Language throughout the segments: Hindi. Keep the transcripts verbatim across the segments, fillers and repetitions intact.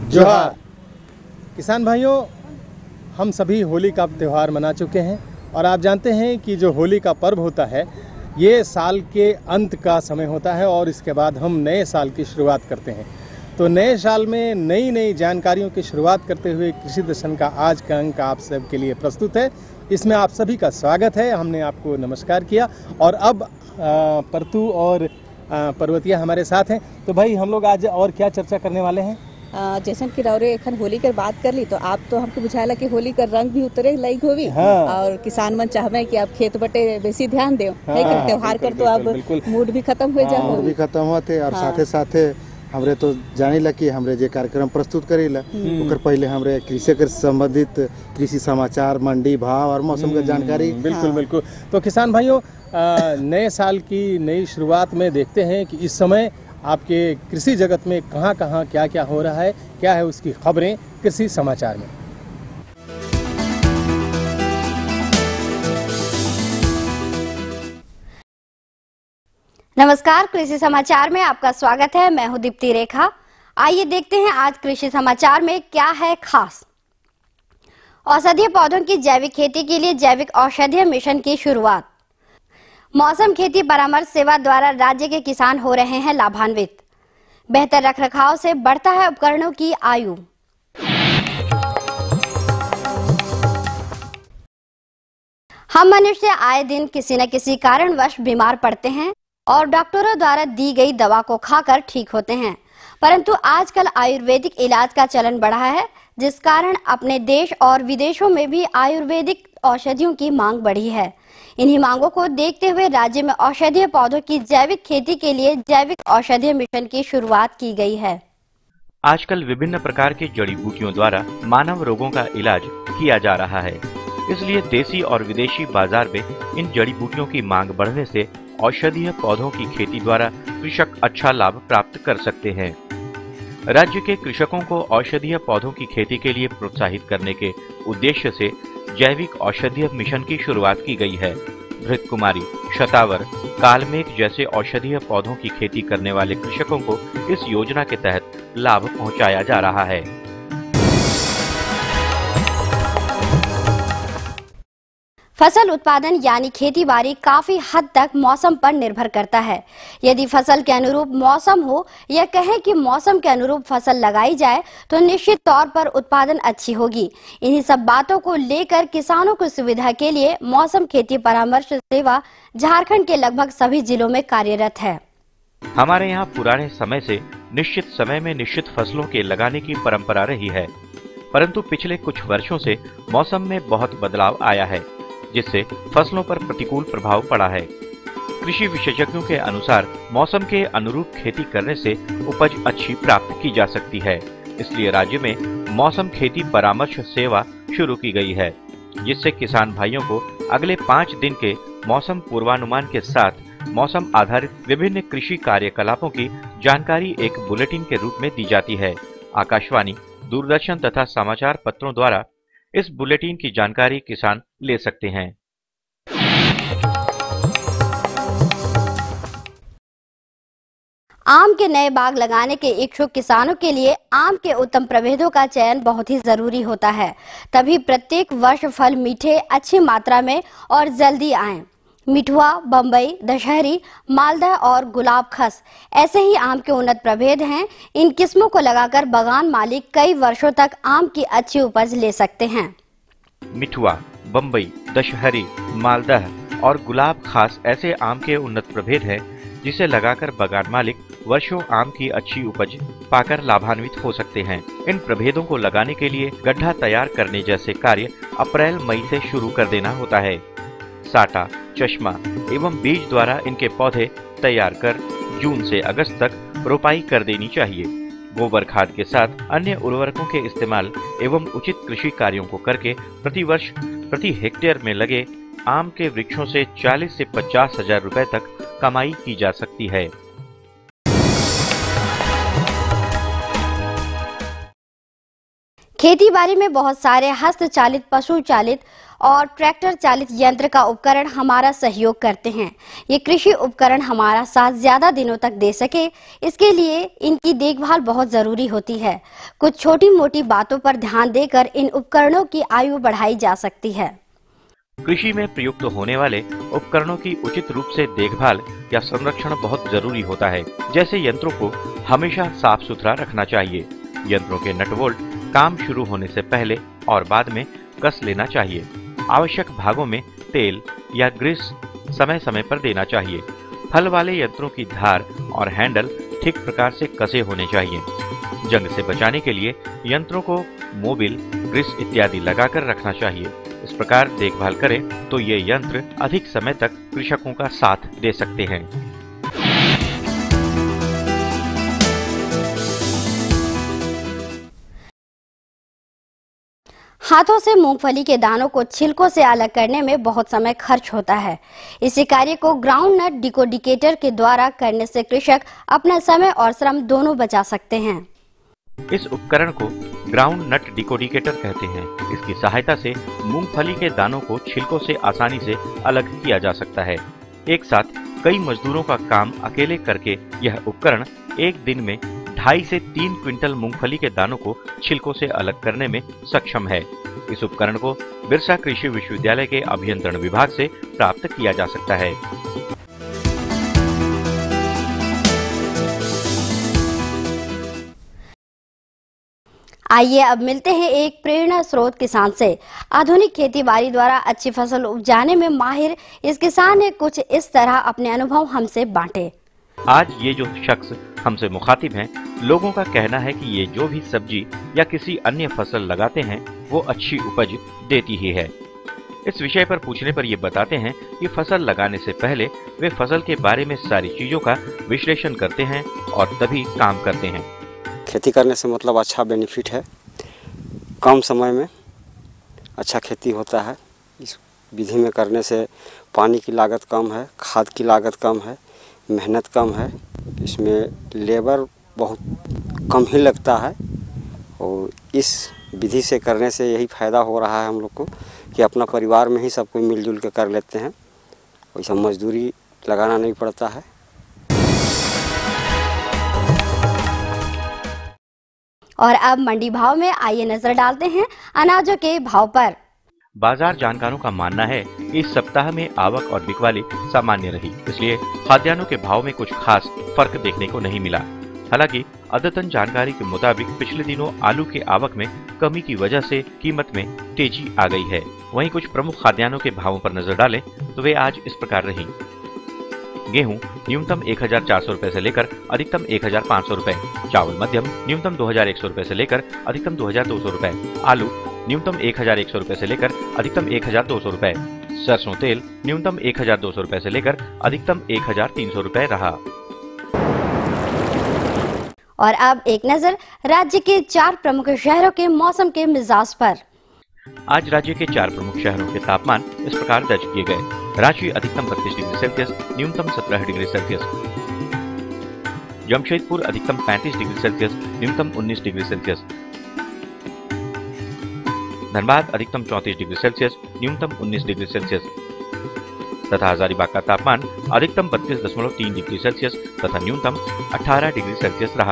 जोहार। किसान भाइयों, हम सभी होली का त्यौहार मना चुके हैं और आप जानते हैं कि जो होली का पर्व होता है ये साल के अंत का समय होता है और इसके बाद हम नए साल की शुरुआत करते हैं। तो नए साल में नई नई जानकारियों की शुरुआत करते हुए कृषि दर्शन का आज का अंक आप सब के लिए प्रस्तुत है। इसमें आप सभी का स्वागत है। हमने आपको नमस्कार किया और अब परतु और पर्वतिया हमारे साथ हैं। तो भाई हम लोग आज और क्या चर्चा करने वाले हैं? जैसन कि रौरे एखन होली कर बात कर ली तो आप तो हमको बुझाला कि होली का रंग भी उतरे लाइक होवी। हाँ। और किसान मन चाहवे कि आप खेत बटे बेसी ध्यान देव। हाँ, है कि त्योहार कर तो अब मूड भी खत्म हो जाए। मूड भी खत्म होते और साथे साथे हमरे तो जानिला कि हमरे जे कार्यक्रम प्रस्तुत करेला ओकर पहले हमरे कृषि के संबंधित कृषि समाचार, मंडी भाव और मौसम की जानकारी। बिल्कुल बिल्कुल। तो किसान भाइयों, नए साल की नई शुरुआत में देखते हैं कि इस समय आपके कृषि जगत में कहां कहां क्या क्या हो रहा है, क्या है उसकी खबरें कृषि समाचार में। नमस्कार, कृषि समाचार में आपका स्वागत है। मैं हूं दीप्ति रेखा। आइए देखते हैं आज कृषि समाचार में क्या है खास। औषधीय पौधों की जैविक खेती के लिए जैविक औषधीय मिशन की शुरुआत। मौसम खेती परामर्श सेवा द्वारा राज्य के किसान हो रहे हैं लाभान्वित। बेहतर रखरखाव से बढ़ता है उपकरणों की आयु। हम मनुष्य आए दिन किसी न किसी कारणवश बीमार पड़ते हैं और डॉक्टरों द्वारा दी गई दवा को खाकर ठीक होते हैं, परंतु आजकल आयुर्वेदिक इलाज का चलन बढ़ा है, जिस कारण अपने देश और विदेशों में भी आयुर्वेदिक औषधियों की मांग बढ़ी है। इन्हीं मांगों को देखते हुए राज्य में औषधीय पौधों की जैविक खेती के लिए जैविक औषधीय मिशन की शुरुआत की गई है। आजकल विभिन्न प्रकार की जड़ी बूटियों द्वारा मानव रोगों का इलाज किया जा रहा है, इसलिए देसी और विदेशी बाजार में इन जड़ी बूटियों की मांग बढ़ने से औषधीय पौधों की खेती द्वारा कृषक अच्छा लाभ प्राप्त कर सकते हैं। राज्य के कृषकों को औषधीय पौधों की खेती के लिए प्रोत्साहित करने के उद्देश्य से जैविक औषधीय मिशन की शुरुआत की गई है। घृत कुमारी, शतावर, कालमेघ जैसे औषधीय पौधों की खेती करने वाले कृषकों को इस योजना के तहत लाभ पहुंचाया जा रहा है। फसल उत्पादन यानी खेती बाड़ी काफी हद तक मौसम पर निर्भर करता है। यदि फसल के अनुरूप मौसम हो या कहें कि मौसम के अनुरूप फसल लगाई जाए तो निश्चित तौर पर उत्पादन अच्छी होगी। इन्हीं सब बातों को लेकर किसानों की सुविधा के लिए मौसम खेती परामर्श सेवा झारखंड के लगभग सभी जिलों में कार्यरत है। हमारे यहाँ पुराने समय से निश्चित समय में निश्चित फसलों के लगाने की परंपरा रही है, परंतु पिछले कुछ वर्षों से मौसम में बहुत बदलाव आया है, जिससे फसलों पर प्रतिकूल प्रभाव पड़ा है। कृषि विशेषज्ञों के अनुसार मौसम के अनुरूप खेती करने से उपज अच्छी प्राप्त की जा सकती है, इसलिए राज्य में मौसम खेती परामर्श सेवा शुरू की गई है, जिससे किसान भाइयों को अगले पाँच दिन के मौसम पूर्वानुमान के साथ मौसम आधारित विभिन्न कृषि कार्यकलापों की जानकारी एक बुलेटिन के रूप में दी जाती है। आकाशवाणी, दूरदर्शन तथा समाचार पत्रों द्वारा इस बुलेटिन की जानकारी किसान ले सकते हैं। आम के नए बाग लगाने के इच्छुक किसानों के लिए आम के उत्तम प्रभेदों का चयन बहुत ही जरूरी होता है, तभी प्रत्येक वर्ष फल मीठे अच्छी मात्रा में और जल्दी आएं। मिठुआ, बम्बई, दशहरी, मालदह और गुलाब खस ऐसे ही आम के उन्नत प्रभेद हैं। इन किस्मों को लगाकर बागान मालिक कई वर्षों तक आम की अच्छी उपज ले सकते हैं। मिठुआ, बम्बई, दशहरी, मालदह और गुलाब खास ऐसे आम के उन्नत प्रभेद हैं, जिसे लगाकर बागान मालिक वर्षों आम की अच्छी उपज पाकर लाभान्वित हो सकते हैं। इन प्रभेदों को लगाने के लिए गड्ढा तैयार करने जैसे कार्य अप्रैल मई से शुरू कर देना होता है। साटा, चश्मा एवं बीज द्वारा इनके पौधे तैयार कर जून से अगस्त तक रोपाई कर देनी चाहिए। गोबर खाद के साथ अन्य उर्वरकों के इस्तेमाल एवं उचित कृषि कार्यों को करके प्रति वर्ष प्रति हेक्टेयर में लगे आम के वृक्षों से चालीस से पचास हजार रुपए तक कमाई की जा सकती है। खेती बाड़ी में बहुत सारे हस्तचालित, पशु चालित और ट्रैक्टर चालित यंत्र का उपकरण हमारा सहयोग करते हैं। ये कृषि उपकरण हमारा साथ ज्यादा दिनों तक दे सके, इसके लिए इनकी देखभाल बहुत जरूरी होती है। कुछ छोटी मोटी बातों पर ध्यान देकर इन उपकरणों की आयु बढ़ाई जा सकती है। कृषि में प्रयुक्त होने वाले उपकरणों की उचित रूप से देखभाल या संरक्षण बहुत जरूरी होता है। जैसे यंत्रों को हमेशा साफ सुथरा रखना चाहिए। यंत्रों के नट बोल्ट काम शुरू होने से पहले और बाद में कस लेना चाहिए। आवश्यक भागों में तेल या ग्रीस समय समय पर देना चाहिए। फल वाले यंत्रों की धार और हैंडल ठीक प्रकार से कसे होने चाहिए। जंग से बचाने के लिए यंत्रों को मोबिल, ग्रीस इत्यादि लगाकर रखना चाहिए। इस प्रकार देखभाल करें तो ये यंत्र अधिक समय तक कृषकों का साथ दे सकते हैं। हाथों से मूंगफली के दानों को छिलकों से अलग करने में बहुत समय खर्च होता है। इसी कार्य को ग्राउंड नट डिकोडिकेटर के द्वारा करने से कृषक अपना समय और श्रम दोनों बचा सकते हैं। इस उपकरण को ग्राउंड नट डिकोडिकेटर कहते हैं। इसकी सहायता से मूंगफली के दानों को छिलकों से आसानी से अलग किया जा सकता है। एक साथ कई मजदूरों का काम अकेले करके यह उपकरण एक दिन में ढाई से तीन क्विंटल मूंगफली के दानों को छिलकों से अलग करने में सक्षम है। इस उपकरण को बिरसा कृषि विश्वविद्यालय के अभियंत्रण विभाग से प्राप्त किया जा सकता है। आइए अब मिलते हैं एक प्रेरणा स्रोत किसान से। आधुनिक खेती बाड़ी द्वारा अच्छी फसल उपजाने में माहिर इस किसान ने कुछ इस तरह अपने अनुभव हमसे बांटे। आज ये जो शख्स हमसे मुखातिब हैं, लोगों का कहना है कि ये जो भी सब्जी या किसी अन्य फसल लगाते हैं वो अच्छी उपज देती ही है। इस विषय पर पूछने पर ये बताते हैं कि फसल लगाने से पहले वे फसल के बारे में सारी चीजों का विश्लेषण करते हैं और तभी काम करते हैं। खेती करने से मतलब अच्छा बेनिफिट है, कम समय में अच्छा खेती होता है। इस विधि में करने से पानी की लागत कम है, खाद की लागत कम है, मेहनत कम है, इसमें लेबर बहुत कम ही लगता है। और इस विधि से करने से यही फ़ायदा हो रहा है हम लोग को कि अपना परिवार में ही सब कोई मिलजुल के कर लेते हैं, वैसा मजदूरी लगाना नहीं पड़ता है। और अब मंडी भाव में आइए नजर डालते हैं अनाजों के भाव पर। बाजार जानकारों का मानना है कि इस सप्ताह में आवक और बिकवाली सामान्य रही, इसलिए खाद्यान्नों के भाव में कुछ खास फर्क देखने को नहीं मिला। हालांकि अद्यतन जानकारी के मुताबिक पिछले दिनों आलू के आवक में कमी की वजह से कीमत में तेजी आ गई है। वहीं कुछ प्रमुख खाद्यान्नों के भावों पर नजर डालें तो वे आज इस प्रकार रही। गेहूं न्यूनतम एक हजार चार सौ रूपए से लेकर अधिकतम एक हजार पाँच सौ रूपए। चावल मध्यम न्यूनतम दो हजार एक सौ रूपए से लेकर अधिकतम दो हजार दो सौ रूपए। आलू न्यूनतम एक हजार एक सौ रूपए से लेकर अधिकतम एक हजार दो सौ रूपए। सरसों तेल न्यूनतम एक हजार दो सौ रूपए से लेकर अधिकतम एक हजार तीन सौ रूपए रहा। और अब एक नजर राज्य के चार प्रमुख शहरों के मौसम के मिजाज पर। आज राज्य के चार प्रमुख शहरों के तापमान इस प्रकार दर्ज किए गए। रांची अधिकतम बत्तीस डिग्री सेल्सियस, न्यूनतम सत्रह डिग्री सेल्सियस। जमशेदपुर अधिकतम पैंतीस डिग्री सेल्सियस, न्यूनतम उन्नीस डिग्री सेल्सियस। धनबाद अधिकतम चौंतीस डिग्री सेल्सियस, न्यूनतम उन्नीस डिग्री सेल्सियस तथा हजारीबाग का तापमान अधिकतम बत्तीस दशमलव तीन डिग्री सेल्सियस तथा न्यूनतम अठारह डिग्री सेल्सियस रहा।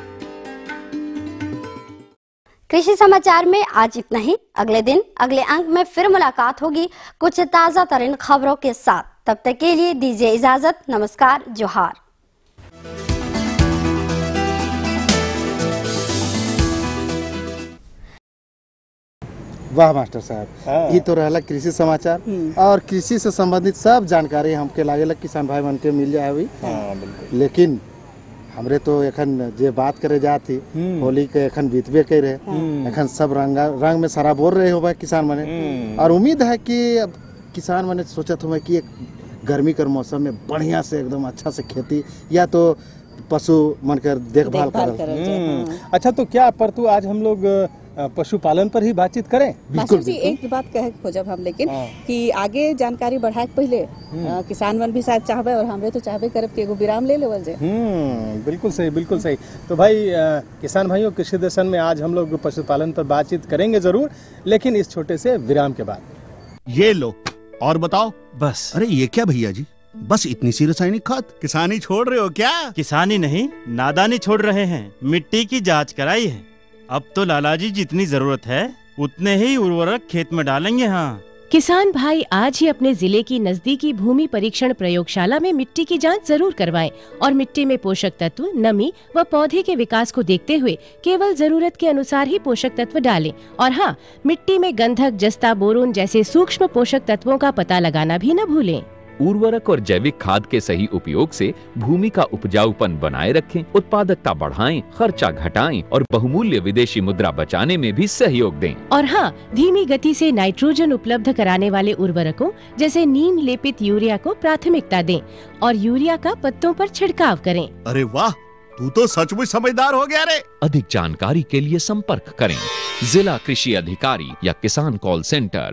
कृषि समाचार में आज इतना ही। अगले दिन अगले अंक में फिर मुलाकात होगी कुछ ताजा तरीन खबरों के साथ। तब तक के लिए दीजिए इजाजत। नमस्कार, जोहार। वाह मास्टर साहब, ये तो रहला कृषि समाचार और कृषि से संबंधित सब जानकारी हमके लागेला किसान भाई मन के मिल जाए। लेकिन हमरे तो एखन जे बात करे जाती होली के एखन बीतबे कर रहे, एखन सब रंग रंग में सराबोर रहे हो किसान मने। और उम्मीद है कि अब किसान मने सोचत हो कि एक गर्मी कर मौसम में बढ़िया से एकदम अच्छा से खेती या तो पशु मन कर देखभाल कर। अच्छा, तो क्या पर तू आज हम लोग पशुपालन पर ही बातचीत करें। मास्टर जी एक बात कहे खोजब हम लेकिन कि आगे जानकारी बढ़ाए के पहले किसान मन भी शायद चाहबे और हमरे तो चाहबे करब कि एगो विराम ले लेवल जाए। हम्म बिल्कुल सही बिल्कुल सही। तो भाई आ, किसान भाइयों, कृषि दर्शन में आज हम लोग पशुपालन पर बातचीत करेंगे जरूर, लेकिन इस छोटे से विराम के बाद। ये लो और बताओ। बस। अरे ये क्या भैया जी, बस इतनी सी रासायनिक खाद? किसानी छोड़ रहे हो क्या? किसानी नहीं, नादानी छोड़ रहे हैं। मिट्टी की जांच कराई है। अब तो लालाजी जितनी जरूरत है उतने ही उर्वरक खेत में डालेंगे। हाँ, किसान भाई आज ही अपने जिले की नजदीकी भूमि परीक्षण प्रयोगशाला में मिट्टी की जांच जरूर करवाएं और मिट्टी में पोषक तत्व, नमी व पौधे के विकास को देखते हुए केवल जरूरत के अनुसार ही पोषक तत्व डालें। और हाँ, मिट्टी में गंधक, जस्ता, बोरोन जैसे सूक्ष्म पोषक तत्वों का पता लगाना भी न भूलें। उर्वरक और जैविक खाद के सही उपयोग से भूमि का उपजाऊपन बनाए रखें, उत्पादकता बढ़ाएं, खर्चा घटाएं और बहुमूल्य विदेशी मुद्रा बचाने में भी सहयोग दें। और हाँ, धीमी गति से नाइट्रोजन उपलब्ध कराने वाले उर्वरकों जैसे नीम लेपित यूरिया को प्राथमिकता दें और यूरिया का पत्तों पर छिड़काव करें। अरे वाह, तू तो सचमुच समझदार हो गया रे। अधिक जानकारी के लिए संपर्क करें जिला कृषि अधिकारी या किसान कॉल सेंटर।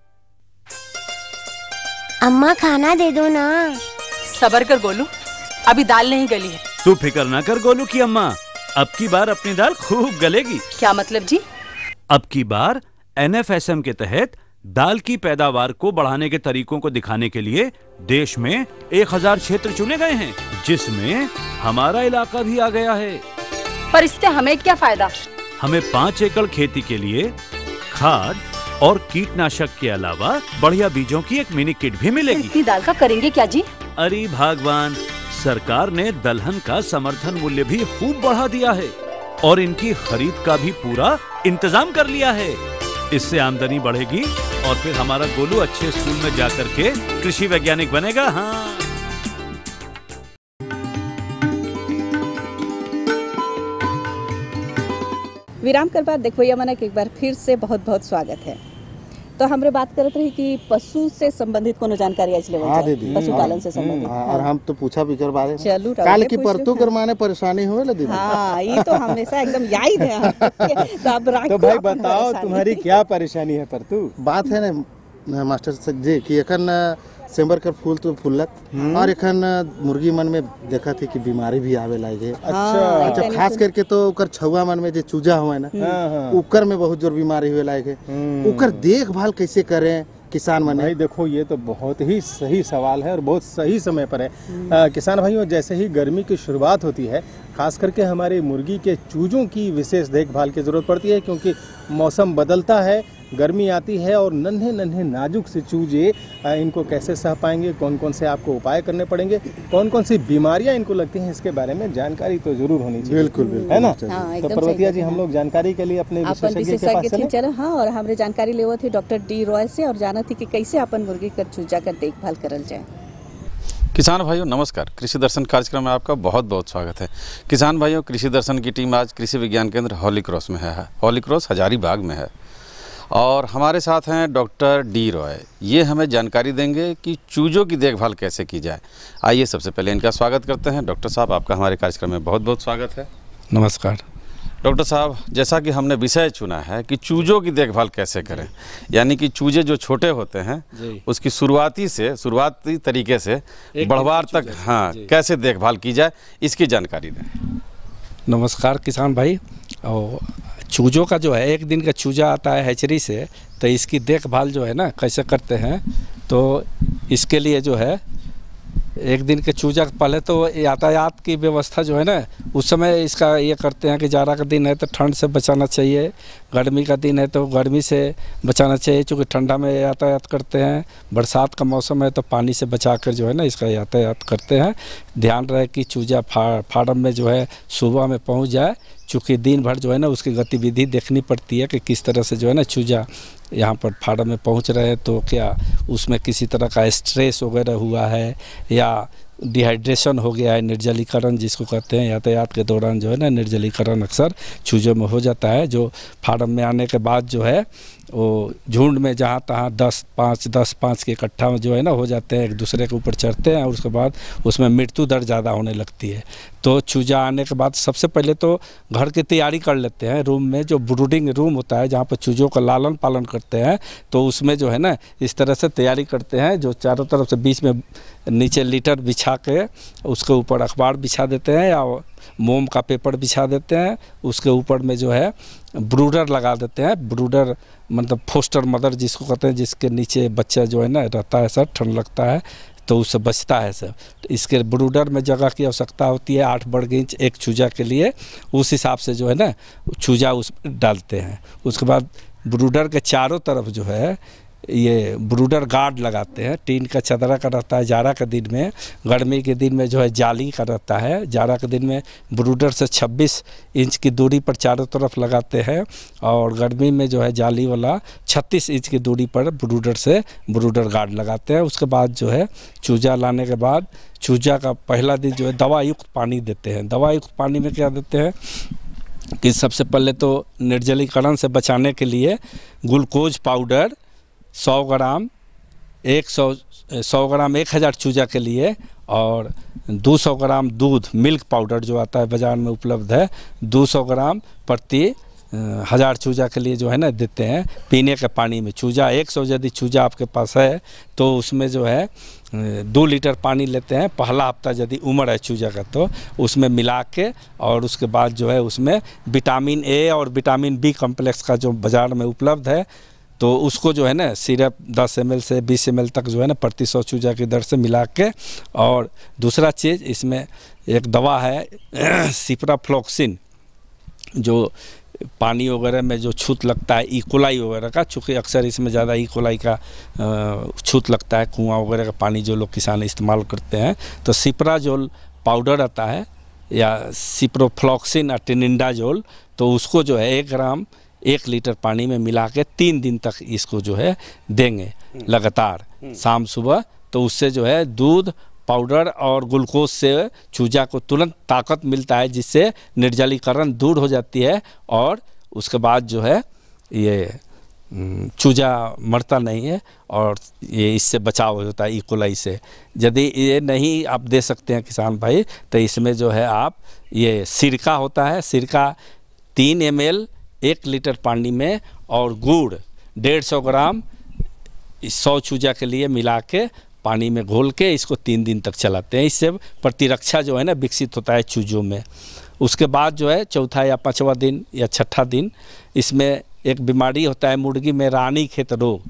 अम्मा खाना दे दो ना। सबर कर गोलू, अभी दाल नहीं गली है। तू फिक्र ना कर गोलू की अम्मा, अब की बार अपनी दाल खूब गलेगी। क्या मतलब जी? अब की बार एन एफ एस एम के तहत दाल की पैदावार को बढ़ाने के तरीकों को दिखाने के लिए देश में एक हजार क्षेत्र चुने गए हैं, जिसमें हमारा इलाका भी आ गया है। पर इससे हमें क्या फायदा? हमें पाँच एकड़ खेती के लिए खाद और कीटनाशक के अलावा बढ़िया बीजों की एक मिनी किट भी मिलेगी। इतनी दाल का करेंगे क्या जी? अरे भगवान, सरकार ने दलहन का समर्थन मूल्य भी खूब बढ़ा दिया है और इनकी खरीद का भी पूरा इंतजाम कर लिया है। इससे आमदनी बढ़ेगी और फिर हमारा गोलू अच्छे स्कूल में जाकर के कृषि वैज्ञानिक बनेगा। हाँ, विराम कर बाद देखो ये मना कि एक बार फिर से बहुत बहुत स्वागत है। तो हमरे बात करत रही कि पशु से संबंधित कोनो जानकारी आज लेवल हाँ, जाए, पशुपालन से संबंधित। हाँ, और हम तो पूछा भी कर बारे में। चलू काल की परतू कर माने परेशानी हुए ला दीदी। हाँ, ये तो हमेशा एकदम याद है। तो अब तो भाई बताओ तुम्हारी क्या परेशानी है परतू? बात है ना मास्टर जी कि एखन सितंबर का फूल तो फुलक और एखन मुर्गी मन में देखा थी कि बीमारी भी आवे लगे। अच्छा अच्छा, खास करके तो उकर छुआ मन में जो चूजा हुआ ना, उकर में बहुत जोर बीमारी हुए लगे। उकर देखभाल कैसे करें किसान मन? भाई देखो, ये तो बहुत ही सही सवाल है और बहुत सही समय पर है। आ, किसान भाइयों, जैसे ही गर्मी की शुरुआत होती है, खास करके हमारे मुर्गी के चूजों की विशेष देखभाल की जरूरत पड़ती है, क्योंकि मौसम बदलता है, गर्मी आती है और नन्हे नन्हे नाजुक से चूजे इनको कैसे सह पाएंगे, कौन कौन से आपको उपाय करने पड़ेंगे, कौन कौन सी बीमारियां इनको लगती हैं, इसके बारे में जानकारी तो जरूर होनी चाहिए। बिल्कुल बिल्कुल, है ना? हाँ, तो पर्वतिया जी, हम लोग जानकारी के लिए अपने विशेषज्ञ के पास चले। चलो हाँ, और हमरे जानकारी लेवो थे डॉक्टर डी रॉय से और जाना थी कि कैसे अपन मुर्गी कर चूजा कर देखभाल करल जाए। किसान भाइयों नमस्कार, कृषि दर्शन कार्यक्रम में आपका बहुत बहुत स्वागत है। किसान भाइयों, कृषि दर्शन की टीम आज कृषि विज्ञान केंद्र हॉली क्रॉस में है। हॉली क्रॉस हजारीबाग में है और हमारे साथ हैं डॉक्टर डी रॉय। ये हमें जानकारी देंगे कि चूजों की देखभाल कैसे की जाए। आइए सबसे पहले इनका स्वागत करते हैं। डॉक्टर साहब, आपका हमारे कार्यक्रम में बहुत बहुत स्वागत है। नमस्कार डॉक्टर साहब, जैसा कि हमने विषय चुना है कि चूजों की देखभाल कैसे करें, यानी कि चूजे जो छोटे होते हैं उसकी शुरुआती से शुरुआती तरीके से बढ़वार तक हाँ कैसे देखभाल की जाए, इसकी जानकारी दें। नमस्कार किसान भाई। और चूजों का जो है, एक दिन का चूजा आता है हैचरी से, तो इसकी देखभाल जो है ना कैसे करते हैं, तो इसके लिए जो है एक दिन के चूजा पहले तो यातायात की व्यवस्था जो है ना, उस समय इसका ये करते हैं कि जाड़ा का दिन है तो ठंड से बचाना चाहिए, गर्मी का दिन है तो गर्मी से बचाना चाहिए, क्योंकि ठंडा में यातायात करते हैं, बरसात का मौसम है तो पानी से बचा कर जो है ना इसका यातायात करते हैं। ध्यान रहे कि चूजा फा फार्म में जो है सुबह में पहुंच जाए, चूँकि दिन भर जो है ना उसकी गतिविधि देखनी पड़ती है कि किस तरह से जो है ना चूजा यहाँ पर फार्म में पहुँच रहे हैं, तो क्या उसमें किसी तरह का स्ट्रेस वगैरह हुआ है या डिहाइड्रेशन हो गया है, निर्जलीकरण जिसको कहते हैं। यातायात के दौरान जो है ना निर्जलीकरण अक्सर चूजों में हो जाता है, जो फार्म में आने के बाद जो है वो झुंड में जहाँ तहाँ दस पाँच दस पाँच के इकट्ठा में जो है ना हो जाते हैं, एक दूसरे के ऊपर चढ़ते हैं और उसके बाद उसमें मृत्यु दर ज़्यादा होने लगती है। तो चूजा आने के बाद सबसे पहले तो घर की तैयारी कर लेते हैं। रूम में जो ब्रूडिंग रूम होता है जहाँ पर चूजों का लालन पालन करते हैं, तो उसमें जो है ना इस तरह से तैयारी करते हैं, जो चारों तरफ से बीच में नीचे लीटर बिछा के उसके ऊपर अखबार बिछा देते हैं या मोम का पेपर बिछा देते हैं। उसके ऊपर में जो है ब्रूडर लगा देते हैं। ब्रूडर मतलब फोस्टर मदर जिसको कहते हैं, जिसके नीचे बच्चा जो है ना रहता है सर, ठंड लगता है तो उससे बचता है सर। तो इसके ब्रूडर में जगह की आवश्यकता होती है आठ वर्ग इंच एक चूजा के लिए, उस हिसाब से जो है ना चूजा उस डालते हैं। उसके बाद ब्रूडर के चारों तरफ जो है ये ब्रूडर गार्ड लगाते हैं। टीन का चदरा का रहता है जाड़ा के दिन में, गर्मी के दिन में जो है जाली का रहता है। जाड़ा के दिन में ब्रूडर से छब्बीस इंच की दूरी पर चारों तरफ लगाते हैं और गर्मी में जो है जाली वाला छत्तीस इंच की दूरी पर ब्रूडर से ब्रूडर गार्ड लगाते हैं। उसके बाद जो है चूजा लाने के बाद चूजा का पहला दिन जो है दवा युक्त पानी देते हैं। दवा युक्त पानी में क्या देते हैं कि सबसे पहले तो निर्जलीकरण से बचाने के लिए ग्लूकोज पाउडर सौ ग्राम एक सौ सौ ग्राम एक हज़ार चूजा के लिए और दो सौ ग्राम दूध मिल्क पाउडर जो आता है बाज़ार में उपलब्ध है, दो सौ ग्राम प्रति हज़ार चूजा के लिए जो है ना देते हैं पीने के पानी में। चूजा एक सौ यदि चूजा आपके पास है तो उसमें जो है दो लीटर पानी लेते हैं। पहला हफ्ता यदि उम्र है चूजा का तो उसमें मिला के और उसके बाद जो है उसमें विटामिन ए और विटामिन बी कम्प्लेक्स का जो बाज़ार में उपलब्ध है तो उसको जो है ना सिरप दस एम एल से बीस एम एल तक जो है ना प्रति सौ चूजा की दर से मिला के। और दूसरा चीज़ इसमें एक दवा है सिप्राफ्लॉक्सिन, जो पानी वगैरह में जो छूत लगता है इकोलाई वगैरह का, चूँकि अक्सर इसमें ज़्यादा इकोलाई का छूत लगता है कुआं वगैरह का पानी जो लोग किसान इस्तेमाल करते हैं, तो सिप्राजोल पाउडर आता है या सिप्रोफ्लॉक्सिन अटेनिडाजोल, तो उसको जो है एक ग्राम एक लीटर पानी में मिला के तीन दिन तक इसको जो है देंगे लगातार शाम सुबह। तो उससे जो है दूध पाउडर और ग्लूकोज से चूजा को तुरंत ताकत मिलता है, जिससे निर्जलीकरण दूर हो जाती है और उसके बाद जो है ये चूजा मरता नहीं है और ये इससे बचाव होता है इकोलाई से। यदि ये नहीं आप दे सकते हैं किसान भाई तो इसमें जो है आप ये सिरका होता है, सिरका तीन एम एल एक लीटर पानी में और गुड़ डेढ़ सौ ग्राम सौ चूजा के लिए मिला के पानी में घोल के इसको तीन दिन तक चलाते हैं। इससे प्रतिरक्षा जो है ना विकसित होता है चूजों में। उसके बाद जो है चौथा या पाँचवा दिन या छठा दिन इसमें एक बीमारी होता है मुर्गी में रानीखेत रोग,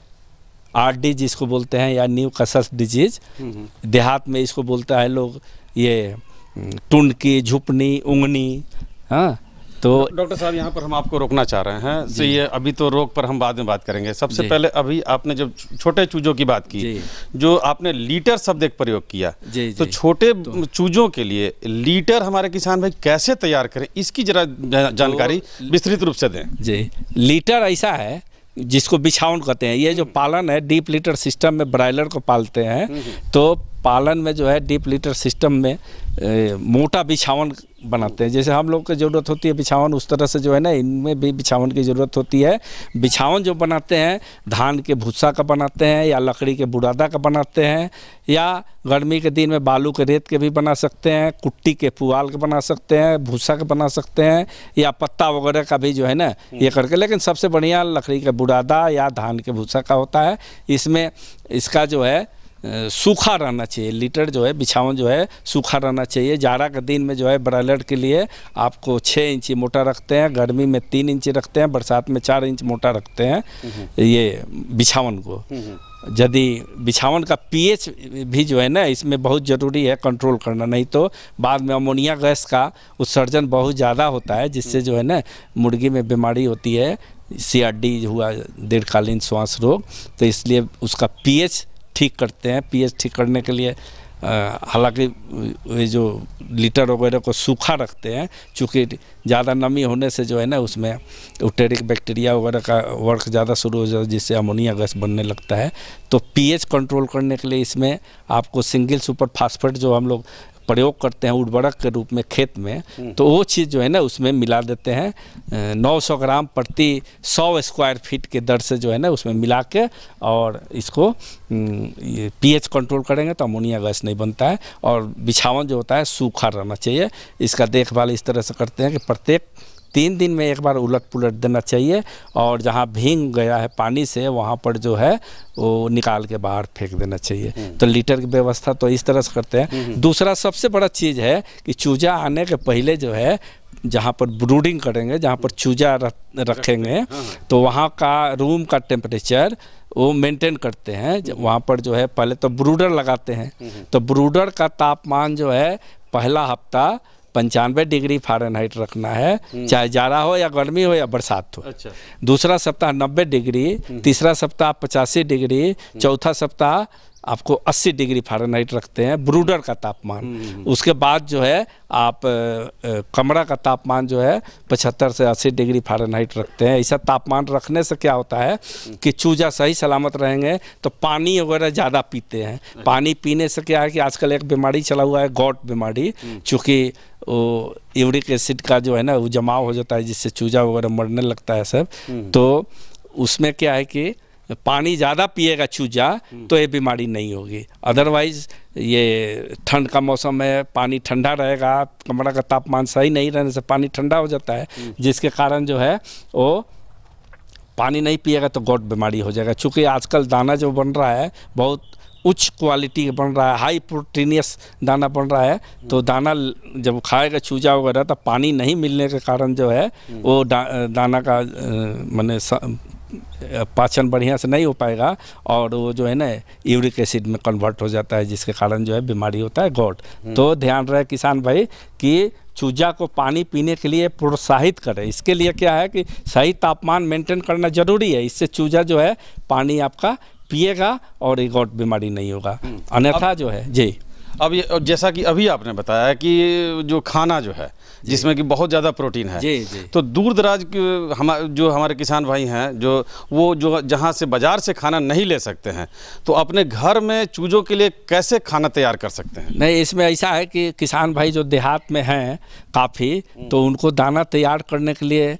आर डी जिसको बोलते हैं या न्यू कसस डिजीज, देहात में इसको बोलता है लोग ये टुंडकी झुपनी उंगनी। हाँ तो डॉक्टर साहब यहाँ पर हम आपको रोकना चाह रहे हैं, तो ये अभी तो रोग पर हम बाद में बात करेंगे। सबसे पहले अभी आपने जब छोटे चूजों की बात की, जो आपने लीटर शब्द एक प्रयोग किया, जी, तो जी, छोटे तो, चूजों के लिए लीटर हमारे किसान भाई कैसे तैयार करें, इसकी जरा जानकारी तो, विस्तृत रूप से दें। जी, लीटर ऐसा है जिसको बिछावन कहते हैं। ये जो पालन है डीप लीटर सिस्टम में ब्रायलर को पालते हैं, तो पालन में जो है डीप लीटर सिस्टम में ए, मोटा बिछावन बनाते हैं। जैसे हम लोग को ज़रूरत होती है बिछावन, उस तरह से जो है ना इनमें भी बिछावन की ज़रूरत होती है। बिछावन जो बनाते हैं धान के भूसा का बनाते हैं या लकड़ी के बुरादा का बनाते हैं या गर्मी के दिन में बालू के रेत के भी बना सकते हैं, कुट्टी के पुआल के बना सकते हैं, भूसा के बना सकते हैं या पत्ता वगैरह का भी जो है ना ये करके। लेकिन सबसे बढ़िया लकड़ी के बुरादा या धान के भूसा का होता है। इसमें इसका जो है सूखा रहना चाहिए, लीटर जो है बिछावन जो है सूखा रहना चाहिए। जाड़ा के दिन में जो है ब्रायलर के लिए आपको छः इंच मोटा रखते हैं, गर्मी में तीन इंच रखते हैं, बरसात में चार इंच मोटा रखते हैं ये बिछावन को। यदि बिछावन का पीएच भी जो है ना इसमें बहुत ज़रूरी है कंट्रोल करना, नहीं तो बाद में अमोनिया गैस का उत्सर्जन बहुत ज़्यादा होता है, जिससे जो है ना मुर्गी में बीमारी होती है, सी आर डी हुआ दीर्घकालीन श्वास रोग। तो इसलिए उसका पीएच ठीक करते हैं। पीएच ठीक करने के लिए हालांकि ये जो लीटर वगैरह को सूखा रखते हैं, चूँकि ज़्यादा नमी होने से जो है ना उसमें उटेरिक बैक्टीरिया वगैरह का वर्क ज़्यादा शुरू हो जाता है, जिससे अमोनिया गैस बनने लगता है। तो पीएच कंट्रोल करने के लिए इसमें आपको सिंगल सुपर फास्फेट जो हम लोग प्रयोग करते हैं उर्वरक के रूप में खेत में, तो वो चीज़ जो है ना उसमें मिला देते हैं नौ सौ ग्राम प्रति सौ स्क्वायर फीट के दर से जो है ना उसमें मिला के, और इसको पीएच कंट्रोल करेंगे तो अमोनिया गैस नहीं बनता है। और बिछावन जो होता है सूखा रहना चाहिए। इसका देखभाल इस तरह से करते हैं कि प्रत्येक तीन दिन में एक बार उलट पुलट देना चाहिए, और जहाँ भींग गया है पानी से वहाँ पर जो है वो निकाल के बाहर फेंक देना चाहिए। तो लीटर की व्यवस्था तो इस तरह से करते हैं। दूसरा सबसे बड़ा चीज़ है कि चूजा आने के पहले जो है जहाँ पर ब्रूडिंग करेंगे, जहाँ पर चूजा रखेंगे, तो वहाँ का रूम का टेम्परेचर वो मेंटेन करते हैं। वहाँ पर जो है पहले तो ब्रूडर लगाते हैं, तो ब्रूडर का तापमान जो है पहला हफ्ता पंचानवे डिग्री फ़ारेनहाइट रखना है, चाहे जाड़ा हो या गर्मी हो या बरसात हो। अच्छा। दूसरा सप्ताह नब्बे डिग्री, तीसरा सप्ताह पचासी डिग्री, चौथा सप्ताह आपको अस्सी डिग्री फ़ारेनहाइट रखते हैं ब्रूडर का तापमान। उसके बाद जो है आप कमरा का तापमान जो है पचहत्तर से अस्सी डिग्री फ़ारेनहाइट रखते हैं। ऐसा तापमान रखने से क्या होता है कि चूजा सही सलामत रहेंगे। तो पानी वगैरह ज़्यादा पीते हैं। पानी पीने से क्या है कि आजकल एक बीमारी चला हुआ है गॉट बीमारी, चूँकि वो यूरिक एसिड का जो है ना वो जमाव हो जाता है, जिससे चूजा वगैरह मरने लगता है सब। तो उसमें क्या है कि पानी ज़्यादा पिएगा चूजा तो ये बीमारी नहीं होगी। अदरवाइज़ ये ठंड का मौसम है, पानी ठंडा रहेगा, कमरा का तापमान सही नहीं रहने से पानी ठंडा हो जाता है, जिसके कारण जो है वो पानी नहीं पिएगा तो गॉट बीमारी हो जाएगा। चूँकि आजकल दाना जो बन रहा है बहुत उच्च क्वालिटी बन रहा है, हाई प्रोटीनियस दाना बन रहा है, तो दाना जब खाएगा चूजा वगैरह तो पानी नहीं मिलने के कारण जो है वो दा, दाना का माने पाचन बढ़िया से नहीं हो पाएगा, और वो जो है ना यूरिक एसिड में कन्वर्ट हो जाता है, जिसके कारण जो है बीमारी होता है गॉट। तो ध्यान रहे किसान भाई कि चूजा को पानी पीने के लिए प्रोत्साहित करें। इसके लिए क्या है कि सही तापमान मेंटेन करना जरूरी है। इससे चूजा जो है पानी आपका पिएगा और ये गॉट बीमारी नहीं होगा। अन्यथा जो है जी अब ये जैसा कि अभी आपने बताया कि जो खाना जो है जिसमें कि बहुत ज़्यादा प्रोटीन है, जी, जी। तो दूर दराज हम जो हमारे किसान भाई हैं जो वो जो जहाँ से बाज़ार से खाना नहीं ले सकते हैं, तो अपने घर में चूजों के लिए कैसे खाना तैयार कर सकते हैं? नहीं, इसमें ऐसा है कि किसान भाई जो देहात में हैं काफ़ी, तो उनको दाना तैयार करने के लिए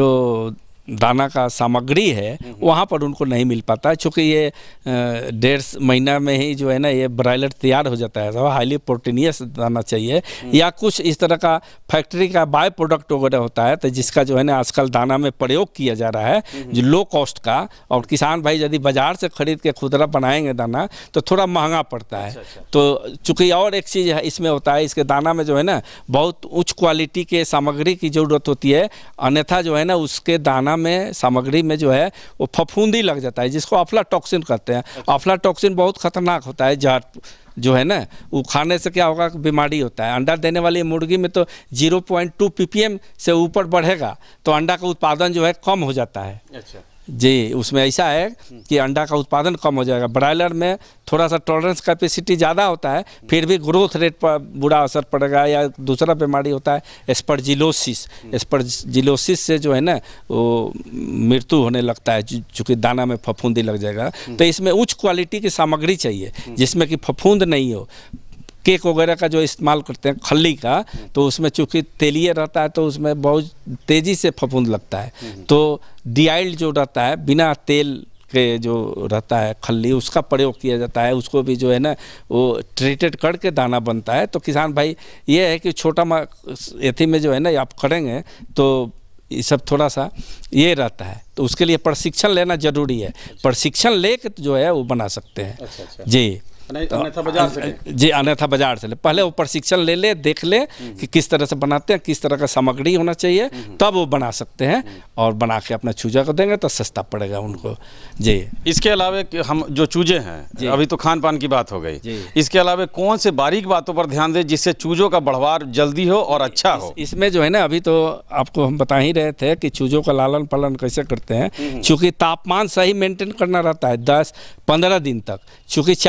जो दाना का सामग्री है वहाँ पर उनको नहीं मिल पाता है, चूँकि ये डेढ़ महीना में ही जो है ना ये ब्रायलर तैयार हो जाता है। तो हाईली प्रोटीनियस दाना चाहिए, या कुछ इस तरह का फैक्ट्री का बाय प्रोडक्ट वगैरह होता है, तो जिसका जो है ना आजकल दाना में प्रयोग किया जा रहा है जो लो कॉस्ट का। और किसान भाई यदि बाज़ार से खरीद के खुदरा बनाएंगे दाना तो थोड़ा महंगा पड़ता है। तो चूँकि और एक चीज़ है इसमें होता है, इसके दाना में जो है ना बहुत उच्च क्वालिटी के सामग्री की ज़रूरत होती है, अन्यथा जो है ना उसके दाना में सामग्री में जो है वो फफूंदी लग जाता है, जिसको अफ्लाटॉक्सिन कहते हैं। अफ्लाटॉक्सिन बहुत खतरनाक होता है, जहर जो है ना वो खाने से क्या होगा बीमारी होता है। अंडा देने वाली मुर्गी में तो ज़ीरो पॉइंट टू पीपीएम से ऊपर बढ़ेगा तो अंडा का उत्पादन जो है कम हो जाता है। अच्छा जी, उसमें ऐसा है कि अंडा का उत्पादन कम हो जाएगा। ब्रायलर में थोड़ा सा टॉलरेंस कैपेसिटी ज़्यादा होता है, फिर भी ग्रोथ रेट पर बुरा असर पड़ेगा। या दूसरा बीमारी होता है एस्परजिलोसिस। एस्परजिलोसिस से जो है ना वो मृत्यु होने लगता है, चूँकि दाना में फफूंदी लग जाएगा। तो इसमें उच्च क्वालिटी की सामग्री चाहिए जिसमें कि फफूंद नहीं हो। केक वगैरह का जो इस्तेमाल करते हैं खल्ली का, तो उसमें चूँकि तेलीय रहता है तो उसमें बहुत तेज़ी से फफूंद लगता है। तो डिआइल्ड जो रहता है बिना तेल के जो रहता है खल्ली, उसका प्रयोग किया जाता है। उसको भी जो है ना वो ट्रीटेड करके दाना बनता है। तो किसान भाई ये है कि छोटा एथी में जो है ना आप करेंगे तो ये सब थोड़ा सा ये रहता है, तो उसके लिए प्रशिक्षण लेना जरूरी है। प्रशिक्षण लेके जो है वो बना सकते हैं। अच्छा, अच्छा। जी अन्यथा बाजार से जी अन्यथा बाजार से ले, पहले वो प्रशिक्षण ले ले, देख ले कि किस तरह से बनाते हैं, किस तरह का सामग्री होना चाहिए, तब वो बना सकते हैं। और बना के अपना चूजा को देंगे तो सस्ता पड़ेगा उनको। जी इसके अलावा हम जो चूजे हैं, अभी तो खान पान की बात हो गई, इसके अलावा कौन से बारीक बातों पर ध्यान दें जिससे चूजों का बढ़वार जल्दी हो और अच्छा हो? इस, इसमें जो है ना अभी तो आपको हम बता ही रहे थे कि चूजों का लालन पालन कैसे करते हैं। चूँकि तापमान सही मेंटेन करना रहता है दस पंद्रह दिन तक, चूँकि चार दिन के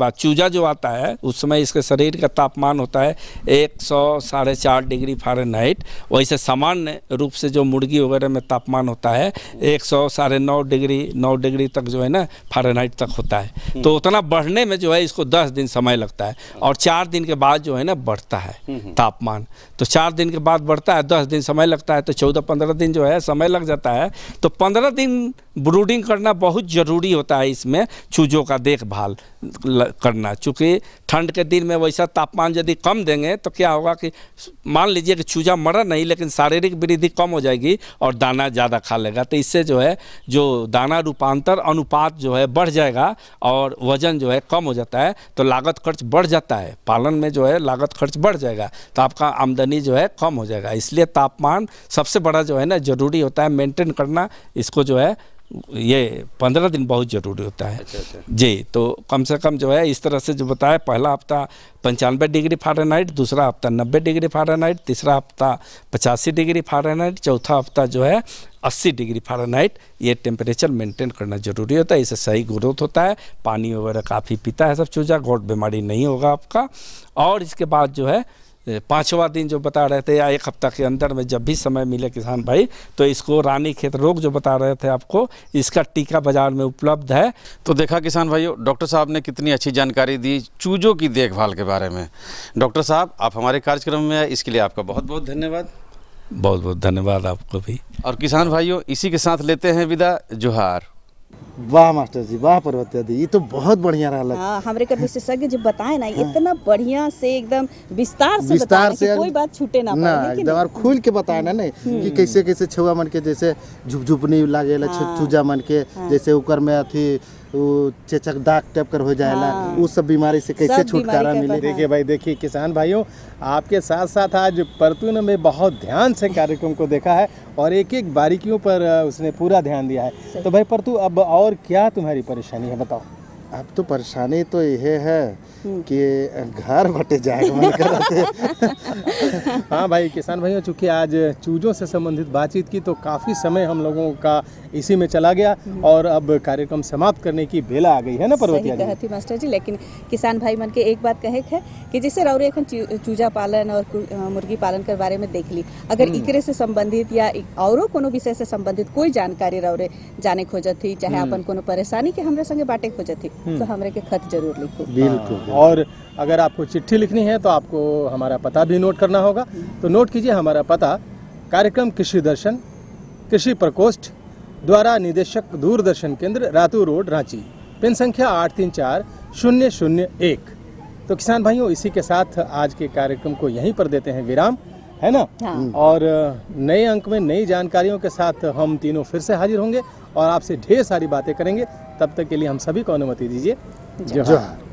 बाद चूजा जो आता है उस समय इसके शरीर का तापमान होता है एक सौ साढ़े चार डिग्री फ़ारेनहाइट। वैसे सामान्य रूप से जो मुर्गी वगैरह में तापमान होता है एक सौ साढ़े नौ डिग्री नौ डिग्री तक जो है ना फ़ारेनहाइट तक होता है। तो उतना बढ़ने में जो है इसको दस दिन समय लगता है और चार दिन के बाद जो है ना बढ़ता है तापमान। तो चार दिन के बाद बढ़ता है, दस दिन समय लगता है, तो चौदह पंद्रह दिन जो है समय लग जाता है। तो पंद्रह दिन ब्रूडिंग करना बहुत ज़रूरी होता है इसमें चूजों का देखभाल करना। चूँकि ठंड के दिन में वैसा तापमान यदि कम देंगे तो क्या होगा कि मान लीजिए कि चूजा मरा नहीं लेकिन शारीरिक वृद्धि कम हो जाएगी और दाना ज़्यादा खा लेगा। तो इससे जो है जो दाना रूपांतर अनुपात जो है बढ़ जाएगा और वजन जो है कम हो जाता है, तो लागत खर्च बढ़ जाता है। पालन में जो है लागत खर्च बढ़ जाएगा तो आपका आमदनी जो है कम हो जाएगा। इसलिए तापमान सबसे बड़ा जो है ना ज़रूरी होता है मेंटेन करना। इसको जो है ये पंद्रह दिन बहुत ज़रूरी होता है। अच्छा, अच्छा। जी, तो कम से कम जो है इस तरह से जो बताया, पहला हफ्ता पंचानवे डिग्री फ़ारेनहाइट, दूसरा हफ्ता नब्बे डिग्री फ़ारेनहाइट, तीसरा हफ्ता पचासी डिग्री फ़ारेनहाइट, चौथा हफ्ता जो है अस्सी डिग्री फ़ारेनहाइट। ये टेम्परेचर मेंटेन करना ज़रूरी होता है। इससे सही ग्रोथ होता है। पानी वगैरह काफ़ी पीता है सब चूजा, गोट बीमारी नहीं होगा आपका। और इसके बाद जो है पाँचवा दिन जो बता रहे थे या एक हफ्ता के अंदर में जब भी समय मिले किसान भाई, तो इसको रानीखेत रोग जो बता रहे थे आपको, इसका टीका बाजार में उपलब्ध है। तो देखा किसान भाइयों, डॉक्टर साहब ने कितनी अच्छी जानकारी दी चूजों की देखभाल के बारे में। डॉक्टर साहब, आप हमारे कार्यक्रम में आए, इसके लिए आपका बहुत बहुत धन्यवाद। बहुत बहुत धन्यवाद आपको भी। और किसान भाइयों, इसी के साथ लेते हैं विदा। जोहार। वाह मास्टर जी, वाह पर्वतिया दी, ये तो बहुत बढ़िया रहा। हाँ, हमारे का विशेषज्ञ जो बताए ना, हाँ। इतना बढ़िया से एकदम विस्तार से विस्तार से कोई बात छूटे ना ना, एकदम और खुल के बताए ना नहीं कि कैसे कैसे छुआ मन के जैसे झुपझुपनी लागे हाँ। चूजा मन के हाँ। जैसे ऊपर में अथी चेचक दाग टाइप कर हो जाएगा हाँ। उस सब बीमारी से कैसे छुटकारा मिले। देखिए भाई, देखिए किसान भाइयों, आपके साथ साथ आज परतू ने में बहुत ध्यान से कार्यक्रम को देखा है और एक एक बारीकियों पर उसने पूरा ध्यान दिया है। तो भाई परतू, अब और क्या तुम्हारी परेशानी है, बताओ। अब तो परेशानी तो यह है कि घर बटे जाएगा मन कर। हाँ भाई किसान भाइयों, चूँकि आज चूजों से संबंधित बातचीत की तो काफ़ी समय हम लोगों का इसी में चला गया और अब कार्यक्रम समाप्त करने की बेला आ गई है ना पर्वतिया जी। थी मास्टर जी, लेकिन किसान भाई मन के एक बात कहे है कि जैसे रौरे अखन चूजा पालन और मुर्गी पालन के बारे में देख ली, अगर इकरे से संबंधित या औरों कोनो विषय से संबंधित कोई जानकारी रौरे जाने खोजत थी, चाहे अपन कोनो परेशानी के हमरे संगे बांटे खोजत थी, तो हमरे के खत जरूर लिखो। बिल्कुल। और अगर आपको चिट्ठी लिखनी है तो आपको हमारा पता भी नोट करना होगा। तो नोट कीजिए हमारा पता, कार्यक्रम कृषि दर्शन, कृषि प्रकोष्ठ द्वारा निदेशक, दूरदर्शन केंद्र, रातू रोड, रांची, पिन संख्या आठ तीन चार शून्य शून्य एक। तो किसान भाइयों, इसी के साथ आज के कार्यक्रम को यहीं पर देते हैं विराम, है ना। हाँ। और नए अंक में नई जानकारियों के साथ हम तीनों फिर से हाजिर होंगे और आपसे ढेर सारी बातें करेंगे। तब तक के लिए हम सभी को अनुमति दीजिए। जोहार।